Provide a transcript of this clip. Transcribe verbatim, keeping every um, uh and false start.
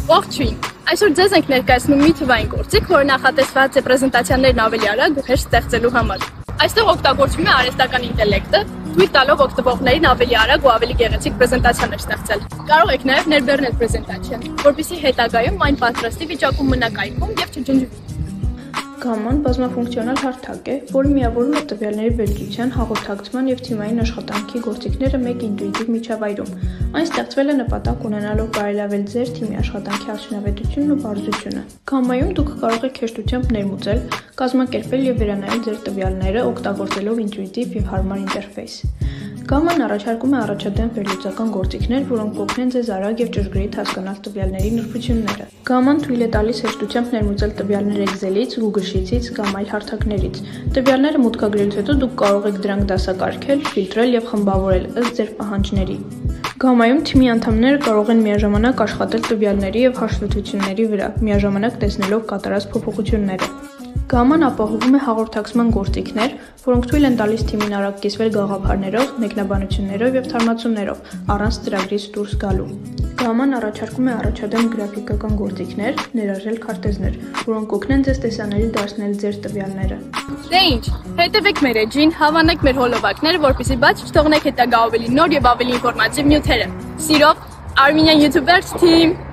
Ողջույն։ Այսօր ձեզ ենք ներկայացնում մի թվային գործիք, որը նախատեսված է պրեզենտացիաներն ավելի արագ ու հեշտ ստեղծելու համար։ Այստեղ օգտագործվում է արհեստական ինտելեկտը, թույլ տալով օգտվողներին ավելի արագ ու ավելի գեղեցիկ պրեզենտացիաներ ստեղծել։ Կարող եք նաև ներբեռնել պրեզենտացիան, որպեսզի հետագայում այն պատրաստի վիճակում մնա կայքում և չջնջվի։ Գամման բազմաֆունկցիոնալ հարթակ է, որը միավորում է տվյալների վերլուծության, հաղորդակցման և թիմային աշխատանքի գործիքները մեկ ինտուիտիվ միջավայրում։ Այն ստեղծվել է նպատակ ունենալով բարելավել ձեր թիմի աշխատանքի արդյունավետությունն ու պարզությունը։ Գամմայում դուք կարող եք հեշտությամբ ներմուծել, կազմակերպել և վերանայել ձեր տվյալները, օգտագործելով ինտուիտիվ և հարմար ինտերֆեյս։ Գամման առաջարկում է առաջադեմ վերլուծական գործիքներ, որոնք կօգնեն ձեզ արագ և ճշգրիտ հասկանալ տվյալների նրբությունները։ Գամման թույլ է տալիս հեշտությամբ ներմուծել տվյալներ Excel-ից, Google Sheets-ից կամ այլ հարթակներից։ Տվյալները մուտքագրելուց հետո դուք կարող եք դրանք դասակարգել, ֆիլտրել և խմբավորել ըստ ձեր պահանջների։ Գամմայում թիմի անդամները կարող են միաժամանակ աշխատել տվյալների և հաշվետվությունների վրա, միաժամանակ տեսնելով կատարած փոփոխությունները։ Գամման ապահովում է հաղորդակցման գործիքներ, որոնք թույլ են տալիս թիմին արագ կիսվել գաղափարներով, մեկնաբանություններով և թարմացումներով, առանց ծրագրից դուրս գալու։ Գամման առաջարկում է առաջադեմ գրաֆիկական գործիքներ, ներառյալ քարտեզներ, որոնք կօգնեն ձեզ տեսանելի դարձնել ձեր տվյալները։ Դե ինչ, հետևեք մեր էջին, հավանեք մեր հոլովակները, որպեսզի բաց չթողնեք հետագա ավելի նոր և ավելի ինֆորմատիվ նյութերը։ Սիրով, Armenian YouTubers Team։